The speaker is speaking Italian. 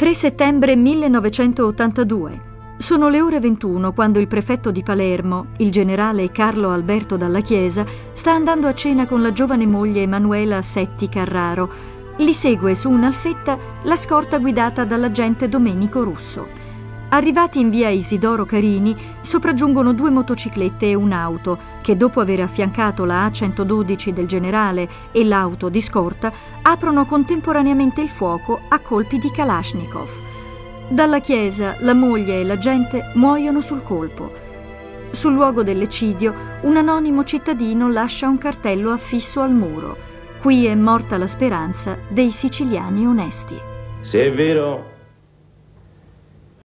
3 settembre 1982. Sono le ore 21 quando il prefetto di Palermo, il generale Carlo Alberto Dalla Chiesa, sta andando a cena con la giovane moglie Emanuela Setti Carraro. Li segue su un'alfetta la scorta guidata dall'agente Domenico Russo. Arrivati in via Isidoro Carini, sopraggiungono 2 motociclette e un'auto che, dopo aver affiancato la A112 del generale e l'auto di scorta, aprono contemporaneamente il fuoco a colpi di Kalashnikov. Dalla Chiesa, la moglie e l'agente muoiono sul colpo. Sul luogo dell'eccidio, un anonimo cittadino lascia un cartello affisso al muro. Qui è morta la speranza dei siciliani onesti. Se è vero